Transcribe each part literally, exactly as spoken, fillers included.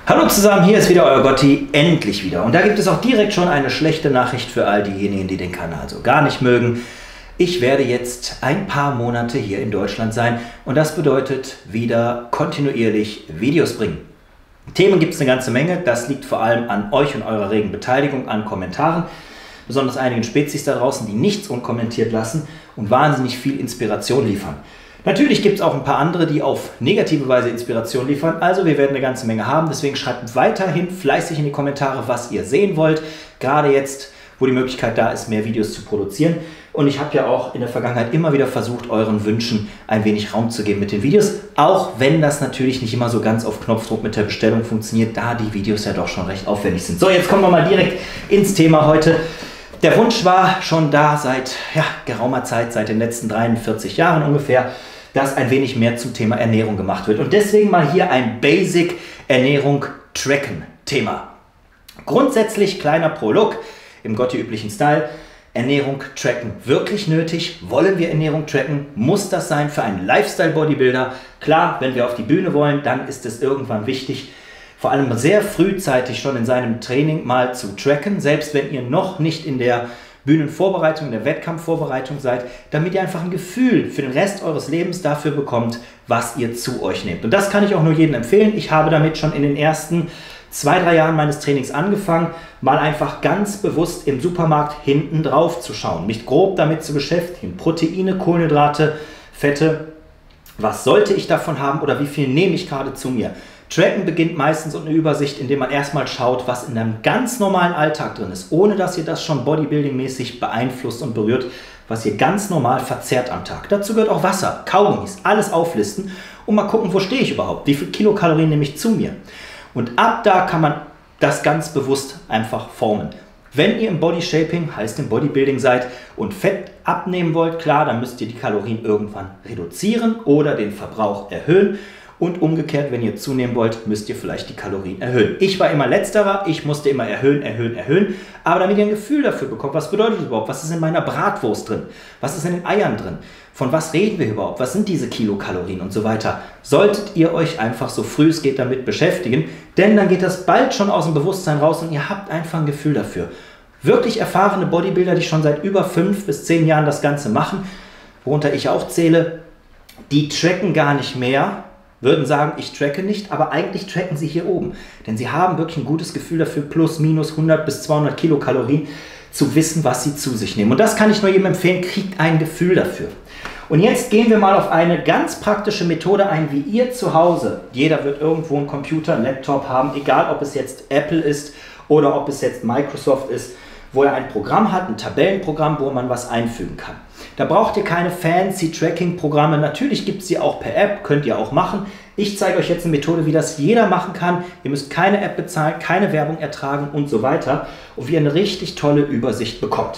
Hallo zusammen, hier ist wieder euer Gotti, endlich wieder. Und da gibt es auch direkt schon eine schlechte Nachricht für all diejenigen, die den Kanal so gar nicht mögen. Ich werde jetzt ein paar Monate hier in Deutschland sein und das bedeutet wieder kontinuierlich Videos bringen. Themen gibt es eine ganze Menge, das liegt vor allem an euch und eurer regen Beteiligung, an Kommentaren. Besonders einigen Spezies da draußen, die nichts unkommentiert lassen und wahnsinnig viel Inspiration liefern. Natürlich gibt es auch ein paar andere, die auf negative Weise Inspiration liefern, also wir werden eine ganze Menge haben, deswegen schreibt weiterhin fleißig in die Kommentare, was ihr sehen wollt, gerade jetzt, wo die Möglichkeit da ist, mehr Videos zu produzieren. Und ich habe ja auch in der Vergangenheit immer wieder versucht, euren Wünschen ein wenig Raum zu geben mit den Videos, auch wenn das natürlich nicht immer so ganz auf Knopfdruck mit der Bestellung funktioniert, da die Videos ja doch schon recht aufwendig sind. So, jetzt kommen wir mal direkt ins Thema heute. Der Wunsch war schon da seit ja, geraumer Zeit, seit den letzten dreiundvierzig Jahren ungefähr, dass ein wenig mehr zum Thema Ernährung gemacht wird. Und deswegen mal hier ein Basic Ernährung Tracken Thema. Grundsätzlich kleiner Prolog im Gotti-üblichen Style. Ernährung tracken wirklich nötig? Wollen wir Ernährung tracken? Muss das sein für einen Lifestyle-Bodybuilder? Klar, wenn wir auf die Bühne wollen, dann ist es irgendwann wichtig, vor allem sehr frühzeitig schon in seinem Training mal zu tracken, selbst wenn ihr noch nicht in der Bühnenvorbereitung, in der Wettkampfvorbereitung seid, damit ihr einfach ein Gefühl für den Rest eures Lebens dafür bekommt, was ihr zu euch nehmt. Und das kann ich auch nur jedem empfehlen. Ich habe damit schon in den ersten zwei, drei Jahren meines Trainings angefangen, mal einfach ganz bewusst im Supermarkt hinten drauf zu schauen, mich grob damit zu beschäftigen. Proteine, Kohlenhydrate, Fette, was sollte ich davon haben oder wie viel nehme ich gerade zu mir? Tracken beginnt meistens und eine Übersicht, indem man erstmal schaut, was in einem ganz normalen Alltag drin ist, ohne dass ihr das schon bodybuilding-mäßig beeinflusst und berührt, was ihr ganz normal verzehrt am Tag. Dazu gehört auch Wasser, Kaugummis, alles auflisten und mal gucken, wo stehe ich überhaupt, wie viel Kilokalorien nehme ich zu mir. Und ab da kann man das ganz bewusst einfach formen. Wenn ihr im Bodyshaping, heißt im Bodybuilding seid und Fett abnehmen wollt, klar, dann müsst ihr die Kalorien irgendwann reduzieren oder den Verbrauch erhöhen. Und umgekehrt, wenn ihr zunehmen wollt, müsst ihr vielleicht die Kalorien erhöhen. Ich war immer Letzterer, ich musste immer erhöhen, erhöhen, erhöhen. Aber damit ihr ein Gefühl dafür bekommt, was bedeutet das überhaupt? Was ist in meiner Bratwurst drin? Was ist in den Eiern drin? Von was reden wir überhaupt? Was sind diese Kilokalorien und so weiter? Solltet ihr euch einfach so früh es geht damit beschäftigen, denn dann geht das bald schon aus dem Bewusstsein raus und ihr habt einfach ein Gefühl dafür. Wirklich erfahrene Bodybuilder, die schon seit über fünf bis zehn Jahren das Ganze machen, worunter ich auch zähle, die tracken gar nicht mehr, würden sagen, ich tracke nicht, aber eigentlich tracken sie hier oben. Denn sie haben wirklich ein gutes Gefühl dafür, plus, minus hundert bis zweihundert Kilokalorien zu wissen, was sie zu sich nehmen. Und das kann ich nur jedem empfehlen, kriegt ein Gefühl dafür. Und jetzt gehen wir mal auf eine ganz praktische Methode ein, wie ihr zu Hause, jeder wird irgendwo einen Computer, einen Laptop haben, egal ob es jetzt Apple ist oder ob es jetzt Microsoft ist, wo er ein Programm hat, ein Tabellenprogramm, wo man was einfügen kann. Da braucht ihr keine fancy Tracking-Programme. Natürlich gibt es sie auch per App, könnt ihr auch machen. Ich zeige euch jetzt eine Methode, wie das jeder machen kann. Ihr müsst keine App bezahlen, keine Werbung ertragen und so weiter. Und wie ihr eine richtig tolle Übersicht bekommt.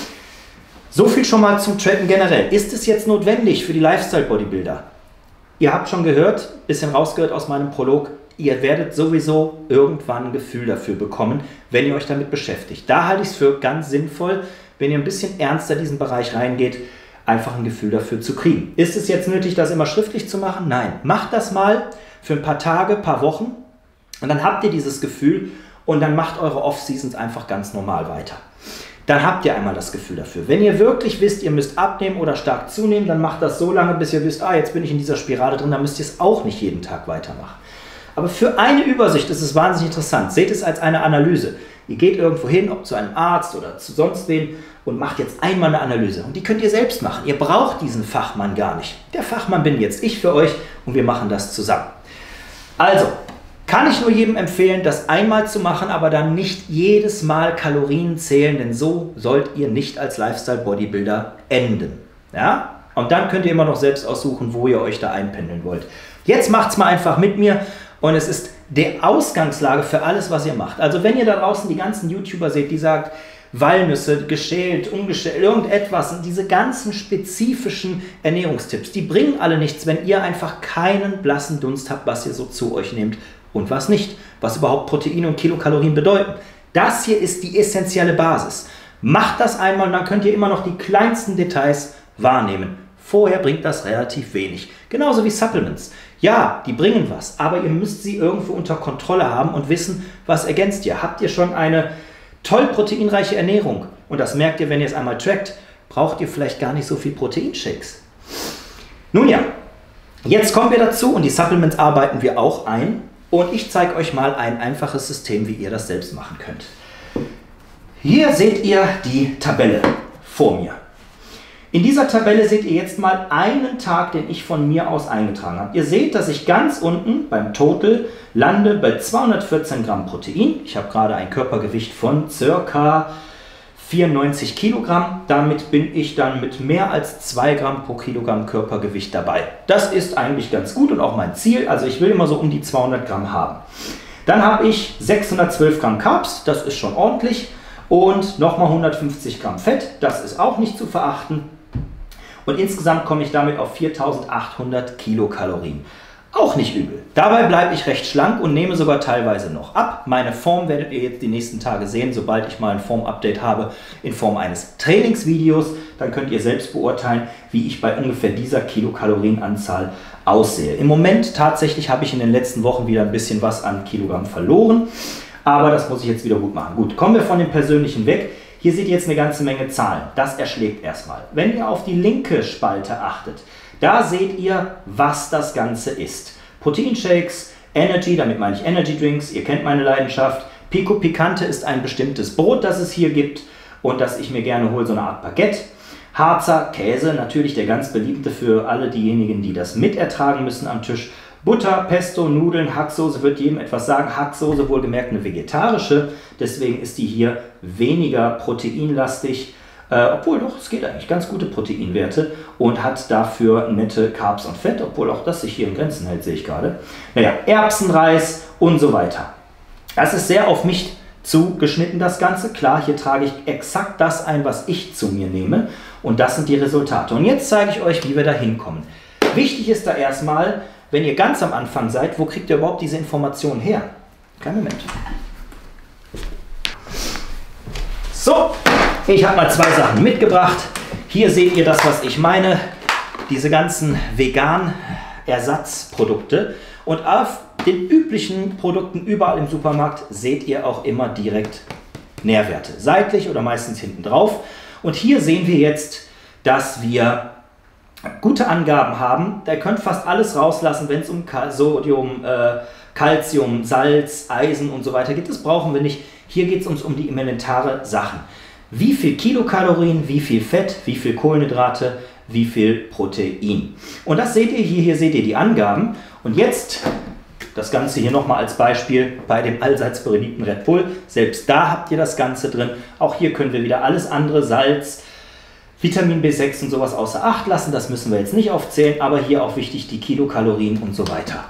So viel schon mal zum Tracken generell. Ist es jetzt notwendig für die Lifestyle-Bodybuilder? Ihr habt schon gehört, ein bisschen rausgehört aus meinem Prolog, ihr werdet sowieso irgendwann ein Gefühl dafür bekommen, wenn ihr euch damit beschäftigt. Da halte ich es für ganz sinnvoll, wenn ihr ein bisschen ernster in diesen Bereich reingeht, einfach ein Gefühl dafür zu kriegen. Ist es jetzt nötig, das immer schriftlich zu machen? Nein. Macht das mal für ein paar Tage, ein paar Wochen und dann habt ihr dieses Gefühl und dann macht eure Off-Seasons einfach ganz normal weiter. Dann habt ihr einmal das Gefühl dafür. Wenn ihr wirklich wisst, ihr müsst abnehmen oder stark zunehmen, dann macht das so lange, bis ihr wisst, ah, jetzt bin ich in dieser Spirale drin, dann müsst ihr es auch nicht jeden Tag weitermachen. Aber für eine Übersicht ist es wahnsinnig interessant. Seht es als eine Analyse. Ihr geht irgendwo hin, ob zu einem Arzt oder zu sonst wem und macht jetzt einmal eine Analyse. Und die könnt ihr selbst machen. Ihr braucht diesen Fachmann gar nicht. Der Fachmann bin jetzt ich für euch und wir machen das zusammen. Also, kann ich nur jedem empfehlen, das einmal zu machen, aber dann nicht jedes Mal Kalorien zählen, denn so sollt ihr nicht als Lifestyle-Bodybuilder enden. Ja? Und dann könnt ihr immer noch selbst aussuchen, wo ihr euch da einpendeln wollt. Jetzt macht es mal einfach mit mir. Und es ist die Ausgangslage für alles, was ihr macht. Also wenn ihr da draußen die ganzen YouTuber seht, die sagt, Walnüsse, geschält, ungeschält, irgendetwas, diese ganzen spezifischen Ernährungstipps, die bringen alle nichts, wenn ihr einfach keinen blassen Dunst habt, was ihr so zu euch nehmt und was nicht, was überhaupt Proteine und Kilokalorien bedeuten. Das hier ist die essentielle Basis. Macht das einmal und dann könnt ihr immer noch die kleinsten Details wahrnehmen. Vorher bringt das relativ wenig. Genauso wie Supplements. Ja, die bringen was, aber ihr müsst sie irgendwo unter Kontrolle haben und wissen, was ergänzt ihr. Habt ihr schon eine toll proteinreiche Ernährung und das merkt ihr, wenn ihr es einmal trackt, braucht ihr vielleicht gar nicht so viel Proteinshakes. Nun ja, jetzt kommen wir dazu und die Supplements arbeiten wir auch ein und ich zeige euch mal ein einfaches System, wie ihr das selbst machen könnt. Hier seht ihr die Tabelle vor mir. In dieser Tabelle seht ihr jetzt mal einen Tag, den ich von mir aus eingetragen habe. Ihr seht, dass ich ganz unten beim Total lande bei zweihundertvierzehn Gramm Protein. Ich habe gerade ein Körpergewicht von ca. vierundneunzig Kilogramm. Damit bin ich dann mit mehr als zwei Gramm pro Kilogramm Körpergewicht dabei. Das ist eigentlich ganz gut und auch mein Ziel. Also ich will immer so um die zweihundert Gramm haben. Dann habe ich sechshundertzwölf Gramm Carbs, das ist schon ordentlich. Und nochmal hundertfünfzig Gramm Fett, das ist auch nicht zu verachten. Und insgesamt komme ich damit auf viertausendachthundert Kilokalorien. Auch nicht übel. Dabei bleibe ich recht schlank und nehme sogar teilweise noch ab. Meine Form werdet ihr jetzt die nächsten Tage sehen, sobald ich mal ein Form-Update habe in Form eines Trainingsvideos. Dann könnt ihr selbst beurteilen, wie ich bei ungefähr dieser Kilokalorienanzahl aussehe. Im Moment tatsächlich habe ich in den letzten Wochen wieder ein bisschen was an Kilogramm verloren. Aber das muss ich jetzt wieder gut machen. Gut, kommen wir von dem Persönlichen weg. Hier seht ihr jetzt eine ganze Menge Zahlen. Das erschlägt erstmal. Wenn ihr auf die linke Spalte achtet, da seht ihr, was das Ganze ist. Proteinshakes, Energy, damit meine ich Energy Drinks, ihr kennt meine Leidenschaft. Pico Picante ist ein bestimmtes Brot, das es hier gibt und das ich mir gerne hole, so eine Art Baguette. Harzer, Käse, natürlich der ganz beliebte für alle diejenigen, die das mitertragen müssen am Tisch. Butter, Pesto, Nudeln, Hacksoße wird jedem etwas sagen. Hacksoße wohlgemerkt eine vegetarische, deswegen ist die hier weniger proteinlastig, äh, obwohl doch, es geht eigentlich ganz gute Proteinwerte und hat dafür nette Carbs und Fett, obwohl auch das sich hier in Grenzen hält, sehe ich gerade. Naja, Erbsenreis und so weiter. Das ist sehr auf mich zugeschnitten, das Ganze. Klar, hier trage ich exakt das ein, was ich zu mir nehme und das sind die Resultate. Und jetzt zeige ich euch, wie wir da hinkommen. Wichtig ist da erstmal, wenn ihr ganz am Anfang seid, wo kriegt ihr überhaupt diese Informationen her? Kleinen Moment. So, ich habe mal zwei Sachen mitgebracht. Hier seht ihr das, was ich meine. Diese ganzen veganen Ersatzprodukte. Und auf den üblichen Produkten überall im Supermarkt seht ihr auch immer direkt Nährwerte. Seitlich oder meistens hinten drauf. Und hier sehen wir jetzt, dass wir gute Angaben haben. Da könnt fast alles rauslassen, wenn es um Sodium, äh, Calcium, Salz, Eisen und so weiter geht. Das brauchen wir nicht. Hier geht es uns um die elementare Sachen. Wie viel Kilokalorien, wie viel Fett, wie viel Kohlenhydrate, wie viel Protein. Und das seht ihr hier. Hier seht ihr die Angaben. Und jetzt das Ganze hier nochmal als Beispiel bei dem allseits beliebten Red Bull. Selbst da habt ihr das Ganze drin. Auch hier können wir wieder alles andere, Salz, Vitamin B sechs und sowas außer Acht lassen, das müssen wir jetzt nicht aufzählen, aber hier auch wichtig die Kilokalorien und so weiter.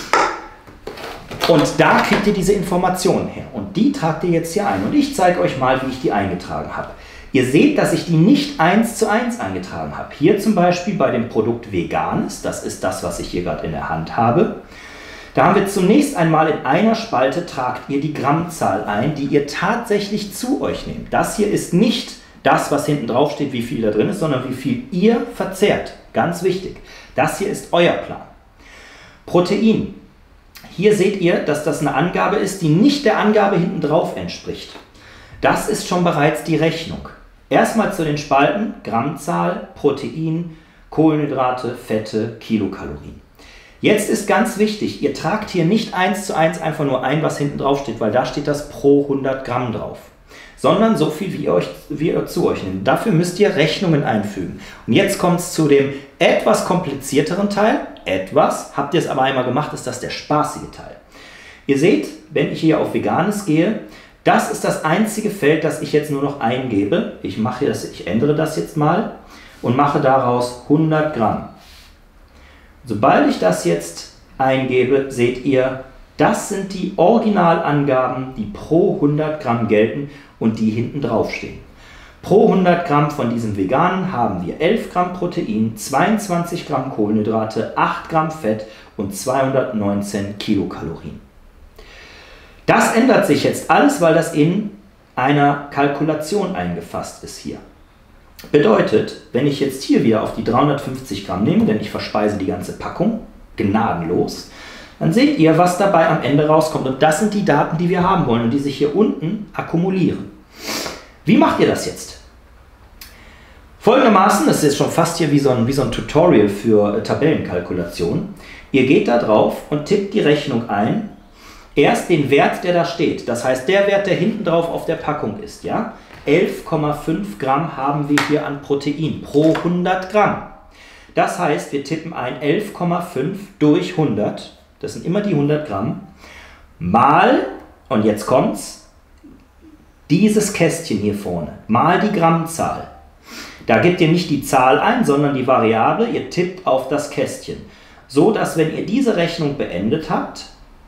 Und da kriegt ihr diese Informationen her und die tragt ihr jetzt hier ein und ich zeige euch mal, wie ich die eingetragen habe. Ihr seht, dass ich die nicht eins zu eins eingetragen habe. Hier zum Beispiel bei dem Produkt Veganes, das ist das, was ich hier gerade in der Hand habe. Da haben wir zunächst einmal in einer Spalte, tragt ihr die Grammzahl ein, die ihr tatsächlich zu euch nehmt. Das hier ist nicht das, was hinten drauf steht, wie viel da drin ist, sondern wie viel ihr verzehrt. Ganz wichtig. Das hier ist euer Plan. Protein. Hier seht ihr, dass das eine Angabe ist, die nicht der Angabe hinten drauf entspricht. Das ist schon bereits die Rechnung. Erstmal zu den Spalten, Grammzahl, Protein, Kohlenhydrate, Fette, Kilokalorien. Jetzt ist ganz wichtig, ihr tragt hier nicht eins zu eins einfach nur ein, was hinten drauf steht, weil da steht das pro hundert Gramm drauf. Sondern so viel, wie ihr, euch, wie ihr zu euch nehmt. Dafür müsst ihr Rechnungen einfügen. Und jetzt kommt es zu dem etwas komplizierteren Teil. Etwas, habt ihr es aber einmal gemacht, ist das der spaßige Teil. Ihr seht, wenn ich hier auf Veganes gehe, das ist das einzige Feld, das ich jetzt nur noch eingebe. Ich, mache das, ich ändere das jetzt mal und mache daraus hundert Gramm. Sobald ich das jetzt eingebe, seht ihr, das sind die Originalangaben, die pro hundert Gramm gelten und die hinten drauf stehen. Pro hundert Gramm von diesem Veganen haben wir elf Gramm Protein, zweiundzwanzig Gramm Kohlenhydrate, acht Gramm Fett und zweihundertneunzehn Kilokalorien. Das ändert sich jetzt alles, weil das in einer Kalkulation eingefasst ist hier. Bedeutet, wenn ich jetzt hier wieder auf die dreihundertfünfzig Gramm nehme, denn ich verspeise die ganze Packung, gnadenlos, dann seht ihr, was dabei am Ende rauskommt. Und das sind die Daten, die wir haben wollen und die sich hier unten akkumulieren. Wie macht ihr das jetzt? Folgendermaßen, das ist jetzt schon fast hier wie so ein, wie so ein Tutorial für äh, Tabellenkalkulation. Ihr geht da drauf und tippt die Rechnung ein. Erst den Wert, der da steht. Das heißt, der Wert, der hinten drauf auf der Packung ist. Ja? elf Komma fünf Gramm haben wir hier an Protein pro hundert Gramm. Das heißt, wir tippen ein elf Komma fünf durch hundert. Das sind immer die hundert Gramm. Mal, und jetzt kommt's, dieses Kästchen hier vorne. Mal die Grammzahl. Da gebt ihr nicht die Zahl ein, sondern die Variable. Ihr tippt auf das Kästchen. So, dass wenn ihr diese Rechnung beendet habt,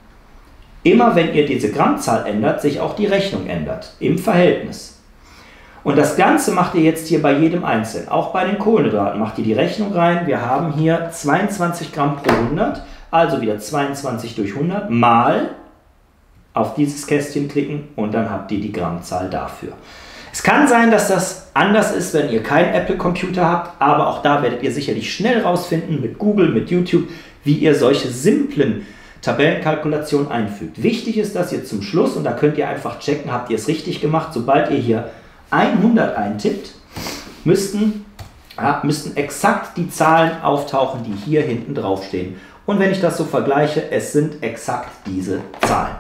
immer wenn ihr diese Grammzahl ändert, sich auch die Rechnung ändert. Im Verhältnis. Und das Ganze macht ihr jetzt hier bei jedem Einzelnen. Auch bei den Kohlenhydraten macht ihr die Rechnung rein. Wir haben hier zweiundzwanzig Gramm pro hundert. Also wieder zweiundzwanzig durch hundert mal auf dieses Kästchen klicken und dann habt ihr die Grammzahl dafür. Es kann sein, dass das anders ist, wenn ihr keinen Apple-Computer habt, aber auch da werdet ihr sicherlich schnell rausfinden mit Google, mit YouTube, wie ihr solche simplen Tabellenkalkulationen einfügt. Wichtig ist, dass ihr zum Schluss, und da könnt ihr einfach checken, habt ihr es richtig gemacht, sobald ihr hier hundert eintippt, müssten, ja, müssten exakt die Zahlen auftauchen, die hier hinten drauf stehen. Und wenn ich das so vergleiche, es sind exakt diese Zahlen.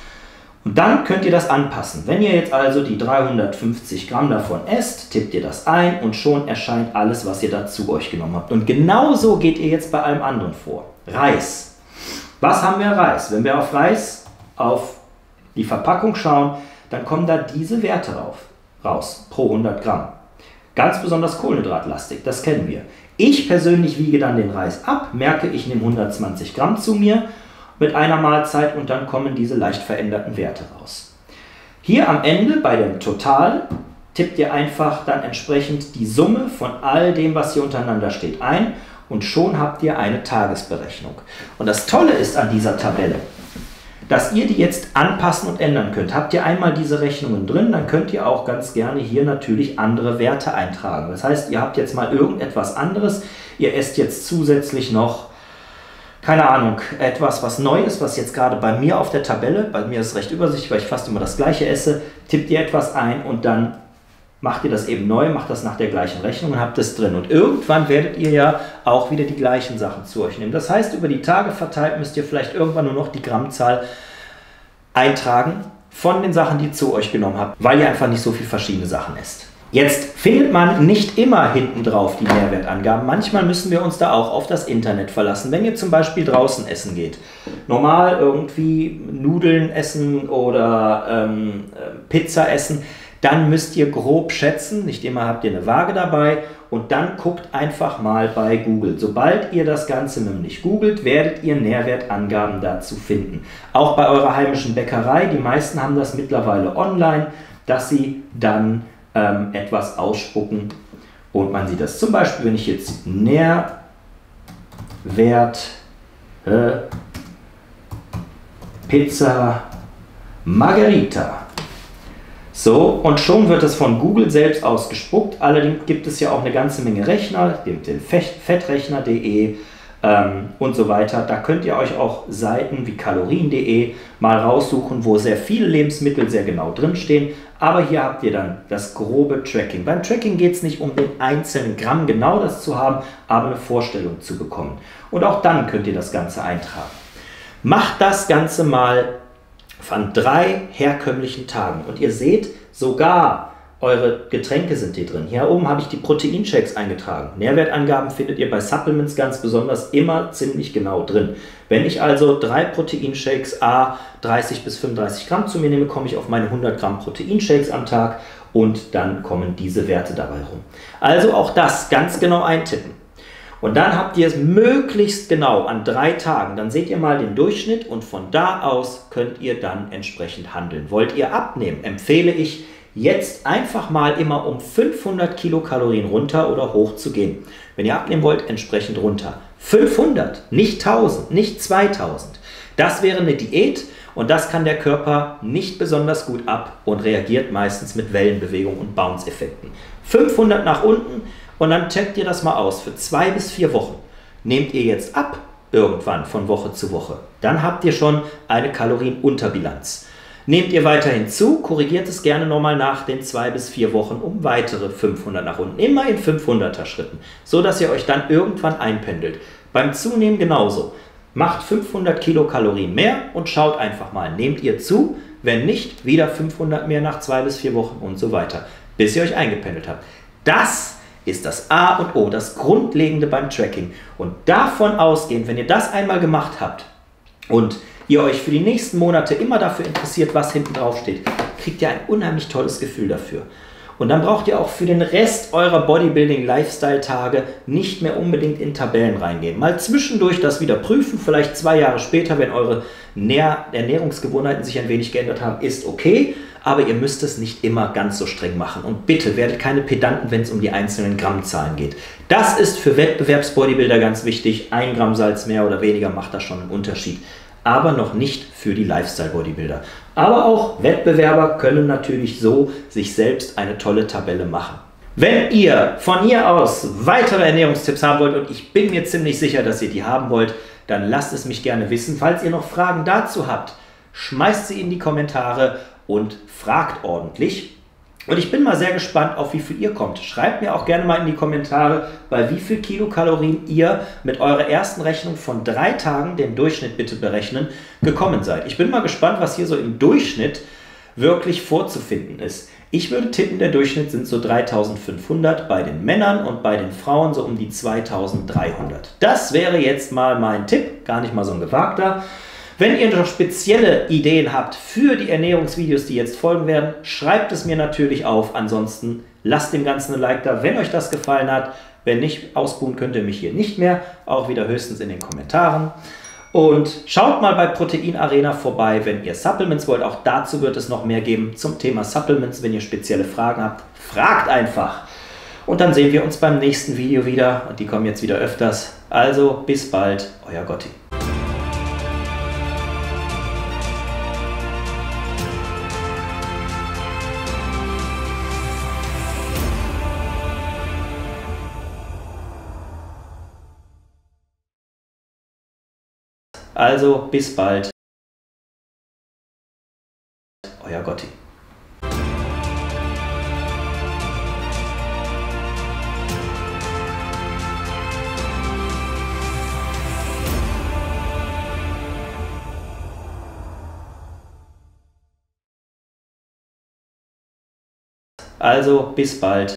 Und dann könnt ihr das anpassen. Wenn ihr jetzt also die dreihundertfünfzig Gramm davon esst, tippt ihr das ein und schon erscheint alles, was ihr dazu euch genommen habt. Und genauso geht ihr jetzt bei allem anderen vor. Reis. Was haben wir Reis? Wenn wir auf Reis, auf die Verpackung schauen, dann kommen da diese Werte rauf, raus, pro hundert Gramm. Ganz besonders kohlenhydratlastig, das kennen wir. Ich persönlich wiege dann den Reis ab, merke, ich nehme hundertzwanzig Gramm zu mir mit einer Mahlzeit und dann kommen diese leicht veränderten Werte raus. Hier am Ende bei dem Total tippt ihr einfach dann entsprechend die Summe von all dem, was hier untereinander steht, ein und schon habt ihr eine Tagesberechnung. Und das Tolle ist an dieser Tabelle, dass ihr die jetzt anpassen und ändern könnt. Habt ihr einmal diese Rechnungen drin, dann könnt ihr auch ganz gerne hier natürlich andere Werte eintragen. Das heißt, ihr habt jetzt mal irgendetwas anderes. Ihr esst jetzt zusätzlich noch, keine Ahnung, etwas, was neu ist, was jetzt gerade bei mir auf der Tabelle, bei mir ist es recht übersichtlich, weil ich fast immer das gleiche esse, tippt ihr etwas ein und dann macht ihr das eben neu, macht das nach der gleichen Rechnung und habt es drin. Und irgendwann werdet ihr ja auch wieder die gleichen Sachen zu euch nehmen. Das heißt, über die Tage verteilt müsst ihr vielleicht irgendwann nur noch die Grammzahl eintragen von den Sachen, die ihr zu euch genommen habt, weil ihr einfach nicht so viele verschiedene Sachen esst. Jetzt findet man nicht immer hinten drauf die Nährwertangaben. Manchmal müssen wir uns da auch auf das Internet verlassen. Wenn ihr zum Beispiel draußen essen geht, normal irgendwie Nudeln essen oder ähm, Pizza essen, dann müsst ihr grob schätzen, nicht immer habt ihr eine Waage dabei und dann guckt einfach mal bei Google. Sobald ihr das Ganze nämlich googelt, werdet ihr Nährwertangaben dazu finden. Auch bei eurer heimischen Bäckerei, die meisten haben das mittlerweile online, dass sie dann ähm, etwas ausspucken und man sieht das. Zum Beispiel, wenn ich jetzt Nährwert äh, Pizza Margherita. So, und schon wird es von Google selbst ausgespuckt. Allerdings gibt es ja auch eine ganze Menge Rechner, den, den fettrechner punkt de ähm, und so weiter. Da könnt ihr euch auch Seiten wie kalorien punkt de mal raussuchen, wo sehr viele Lebensmittel sehr genau drinstehen. Aber hier habt ihr dann das grobe Tracking. Beim Tracking geht es nicht um den einzelnen Gramm genau das zu haben, aber eine Vorstellung zu bekommen. Und auch dann könnt ihr das Ganze eintragen. Macht das Ganze mal von drei herkömmlichen Tagen. Und ihr seht, sogar eure Getränke sind hier drin. Hier oben habe ich die Proteinshakes eingetragen. Nährwertangaben findet ihr bei Supplements ganz besonders immer ziemlich genau drin. Wenn ich also drei Proteinshakes a dreißig bis fünfunddreißig Gramm zu mir nehme, komme ich auf meine hundert Gramm Proteinshakes am Tag und dann kommen diese Werte dabei rum. Also auch das ganz genau eintippen. Und dann habt ihr es möglichst genau an drei Tagen. Dann seht ihr mal den Durchschnitt und von da aus könnt ihr dann entsprechend handeln. Wollt ihr abnehmen, empfehle ich jetzt einfach mal immer um fünfhundert Kilokalorien runter oder hoch zu gehen. Wenn ihr abnehmen wollt, entsprechend runter. fünfhundert, nicht tausend, nicht zweitausend. Das wäre eine Diät und das kann der Körper nicht besonders gut ab und reagiert meistens mit Wellenbewegungen und Bounce-Effekten. fünfhundert nach unten und dann checkt ihr das mal aus für zwei bis vier Wochen. Nehmt ihr jetzt ab, irgendwann von Woche zu Woche, dann habt ihr schon eine Kalorienunterbilanz. Nehmt ihr weiterhin zu, korrigiert es gerne nochmal nach den zwei bis vier Wochen um weitere fünfhundert nach unten, immer in fünfhunderter Schritten, so dass ihr euch dann irgendwann einpendelt. Beim Zunehmen genauso. Macht fünfhundert Kilokalorien mehr und schaut einfach mal, nehmt ihr zu, wenn nicht, wieder fünfhundert mehr nach zwei bis vier Wochen und so weiter, bis ihr euch eingependelt habt. Das ist das A und O, das Grundlegende beim Tracking. Und davon ausgehend, wenn ihr das einmal gemacht habt und ihr euch für die nächsten Monate immer dafür interessiert, was hinten drauf steht, kriegt ihr ein unheimlich tolles Gefühl dafür. Und dann braucht ihr auch für den Rest eurer Bodybuilding-Lifestyle-Tage nicht mehr unbedingt in Tabellen reingehen. Mal zwischendurch das wieder prüfen, vielleicht zwei Jahre später, wenn eure Ernährungsgewohnheiten sich ein wenig geändert haben, ist okay, aber ihr müsst es nicht immer ganz so streng machen. Und bitte werdet keine Pedanten, wenn es um die einzelnen Grammzahlen geht. Das ist für Wettbewerbsbodybuilder ganz wichtig. Ein Gramm Salz mehr oder weniger macht da schon einen Unterschied. Aber noch nicht für die Lifestyle-Bodybuilder. Aber auch Wettbewerber können natürlich so sich selbst eine tolle Tabelle machen. Wenn ihr von hier aus weitere Ernährungstipps haben wollt, und ich bin mir ziemlich sicher, dass ihr die haben wollt, dann lasst es mich gerne wissen. Falls ihr noch Fragen dazu habt, schmeißt sie in die Kommentare und fragt ordentlich. Und ich bin mal sehr gespannt, auf wie viel ihr kommt. Schreibt mir auch gerne mal in die Kommentare, bei wie viel Kilokalorien ihr mit eurer ersten Rechnung von drei Tagen, den Durchschnitt bitte berechnen, gekommen seid. Ich bin mal gespannt, was hier so im Durchschnitt wirklich vorzufinden ist. Ich würde tippen, der Durchschnitt sind so dreitausendfünfhundert bei den Männern und bei den Frauen so um die zweitausenddreihundert. Das wäre jetzt mal mein Tipp, gar nicht mal so ein gewagter. Wenn ihr noch spezielle Ideen habt für die Ernährungsvideos, die jetzt folgen werden, schreibt es mir natürlich auf. Ansonsten lasst dem Ganzen ein Like da, wenn euch das gefallen hat. Wenn nicht, ausbuhen könnt ihr mich hier nicht mehr. Auch wieder höchstens in den Kommentaren. Und schaut mal bei Protein Arena vorbei, wenn ihr Supplements wollt. Auch dazu wird es noch mehr geben zum Thema Supplements. Wenn ihr spezielle Fragen habt, fragt einfach. Und dann sehen wir uns beim nächsten Video wieder. Und die kommen jetzt wieder öfters. Also bis bald, euer Gotti. Also bis bald, euer Gotti. Also bis bald.